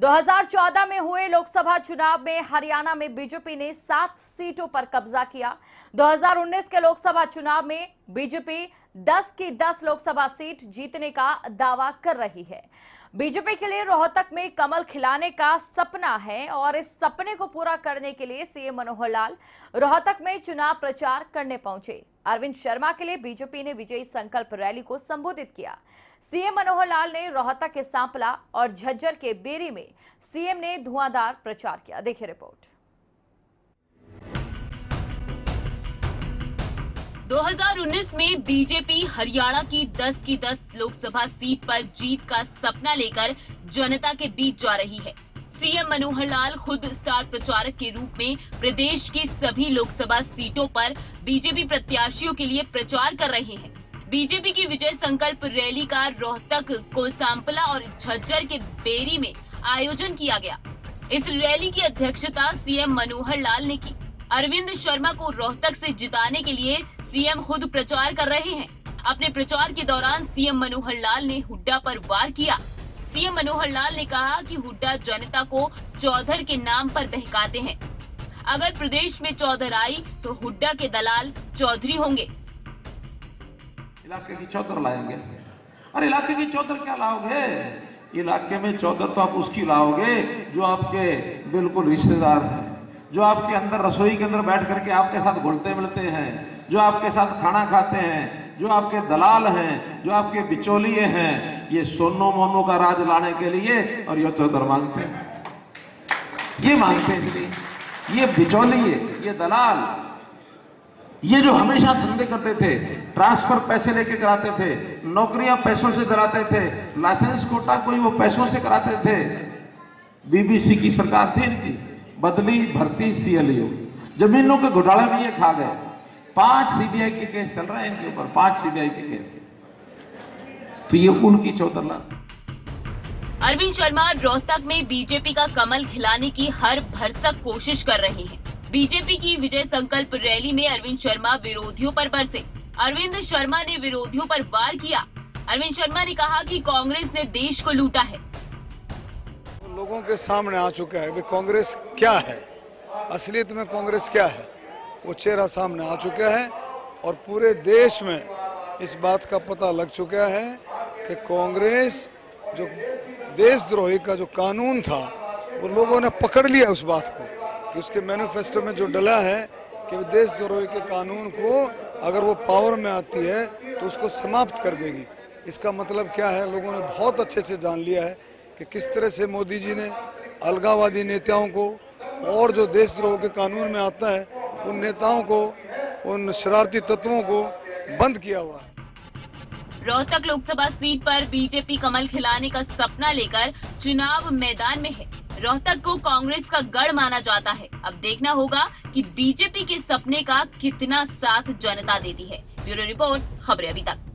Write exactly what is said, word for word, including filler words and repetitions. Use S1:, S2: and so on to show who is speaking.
S1: दो हज़ार चौदह में हुए लोकसभा चुनाव में हरियाणा में बीजेपी ने सात सीटों पर कब्जा किया। दो हज़ार उन्नीस के लोकसभा चुनाव में बीजेपी दस की दस लोकसभा सीट जीतने का दावा कर रही है। बीजेपी के लिए रोहतक में कमल खिलाने का सपना है और इस सपने को पूरा करने के लिए सीएम मनोहर लाल रोहतक में चुनाव प्रचार करने पहुंचे। अरविंद शर्मा के लिए बीजेपी ने विजयी संकल्प रैली को संबोधित किया। सीएम मनोहर लाल ने रोहतक के सांपला और झज्जर के बेरी में सीएम ने धुआंधार प्रचार किया। देखिए रिपोर्ट।
S2: दो हज़ार उन्नीस में बीजेपी हरियाणा की दस की दस लोकसभा सीट पर जीत का सपना लेकर जनता के बीच जा रही है। सीएम मनोहर लाल खुद स्टार प्रचारक के रूप में प्रदेश की सभी लोकसभा सीटों पर बीजेपी प्रत्याशियों के लिए प्रचार कर रहे हैं। बीजेपी की विजय संकल्प रैली का रोहतक, कोलसांपला और झज्जर के बेरी में आयोजन किया गया। इस रैली की अध्यक्षता सीएम मनोहर लाल ने की। अरविंद शर्मा को रोहतक से जिताने के लिए सीएम खुद प्रचार कर रहे हैं। अपने प्रचार के दौरान सीएम मनोहर लाल ने हुड्डा पर वार किया। सीएम मनोहर लाल ने कहा कि हुड्डा जनता को चौधर के नाम पर बहकाते हैं। अगर प्रदेश में चौधर आई तो हुड्डा के दलाल चौधरी होंगे।
S3: इलाके की चौधर लाएंगे। और इलाके की चौधर क्या लाओगे? इलाके में चौधर तो आप उसकी लाओगे जो आपके बिल्कुल रिश्तेदार हैं, जो आपके अंदर रसोई के अंदर बैठ करके आपके साथ घुलते मिलते हैं, जो आपके साथ खाना खाते हैं, जो आपके दलाल हैं, जो आपके बिचौलिए हैं। ये सोनो मोनो का राज लाने के लिए और ये चौधर मांगते हैं, ये मांगते हैं। इसलिए ये बिचौलिए, ये दलाल, ये जो हमेशा धंधे करते थे, ट्रांसफर पैसे लेके कराते थे, नौकरियां पैसों से कराते थे, लाइसेंस कोटा कोई वो पैसों से कराते थे। बीबीसी की सरकार थी इनकी, बदली भर्ती सीएलयू, जमीनों के घोटाले भी ये खा गए। पांच सीबीआई के केस चल रहे हैं इनके ऊपर, पांच सीबीआई के केस। तो ये उनकी चौधरला।
S2: अरविंद शर्मा रोहतक में बीजेपी का कमल खिलाने की हर भरसक कोशिश कर रहे हैं। बीजेपी की विजय संकल्प रैली में अरविंद शर्मा विरोधियों पर बरसे। अरविंद शर्मा ने विरोधियों पर वार किया। अरविंद शर्मा ने कहा कि कांग्रेस ने देश को लूटा है।
S4: लोगों के सामने आ चुका है कि कांग्रेस क्या है, असलियत में कांग्रेस क्या है, वो चेहरा सामने आ चुका है। और पूरे देश में इस बात का पता लग चुका है कि कांग्रेस जो देशद्रोही का जो कानून था वो लोगों ने पकड़ लिया उस बात को कि उसके मैनिफेस्टो में जो डला है कि देशद्रोही के कानून को अगर वो पावर में आती है तो उसको समाप्त कर देगी। इसका मतलब क्या है, लोगों ने बहुत अच्छे से जान लिया है कि किस तरह से मोदी जी ने अलगाववादी नेताओं को और जो देशद्रोह के कानून में आता है उन नेताओं को, उन शरारती तत्वों को बंद किया हुआ है।
S2: रोहतक लोकसभा सीट पर बीजेपी कमल खिलाने का सपना लेकर चुनाव मैदान में है। रोहतक को कांग्रेस का गढ़ माना जाता है। अब देखना होगा कि बीजेपी के सपने का कितना साथ जनता देती है। ब्यूरो रिपोर्ट, खबरें अभी तक।